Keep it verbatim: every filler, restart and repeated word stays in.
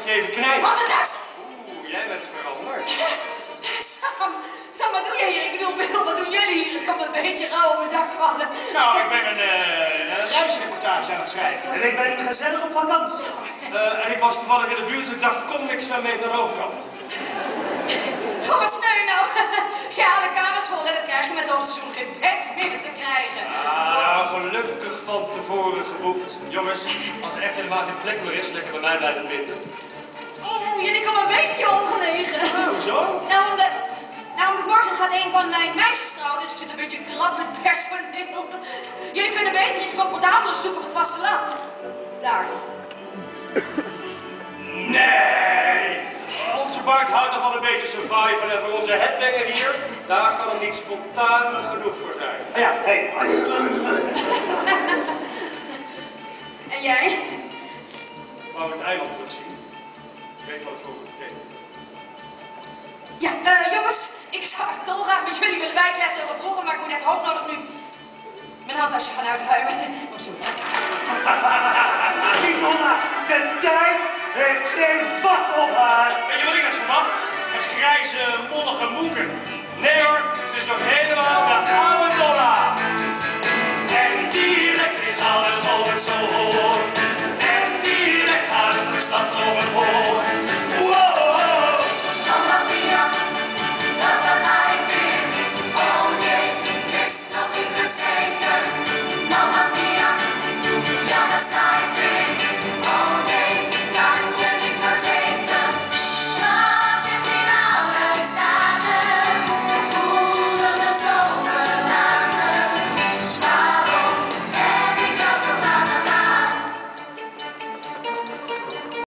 je even knijpen. Wat is dat? Oeh, jij bent veranderd. Sam, Sam, wat doe jij hier? Ik bedoel, bedoel, wat doen jullie hier? Ik kom een beetje rauw op mijn dak vallen. Nou, ik ben een, uh, een reisreportage aan het schrijven. En ik ben gezellig op vakantie. Uh, en ik was toevallig in de buurt, dus ik dacht, kom, ik zwem even naar de overkant. Kom, wat sneu nou. Ja, alle kamers vol en dat krijg je met hoogseizoen geen bed meer te krijgen. Ah, nou, gelukkig van tevoren geboekt. Jongens, als er echt helemaal geen plek meer is, lekker bij mij blijven pitten. Oh, jullie komen een beetje ongelegen. Oh, hoezo? Nou, omdat, nou, omdat morgen gaat een van mijn meisjes trouwen, dus ik zit een beetje krap met personeel. Jullie kunnen beter iets comfortabeler zoeken op het vasteland. Daar. Nee! Onze Bart houdt ervan een beetje survival en voor onze headbanger hier, daar kan er niet spontaan genoeg voor zijn. Ah ja, hé. Hey. En jij? Wou het eiland terugzien? Ik weet wat het voor me betekent. Ja, uh, jongens, ik zou echt dolgraag met jullie willen bijkletsen over vroeger, maar ik moet net hoognodig nu mijn handtasje gaan uitruimen. Oh, zo. Donna, de tijd heeft geen vat op haar. Weet je wat ik net verwacht? Een grijze, mollige moeken. Nee hoor, ze is nog helemaal de oude Donna.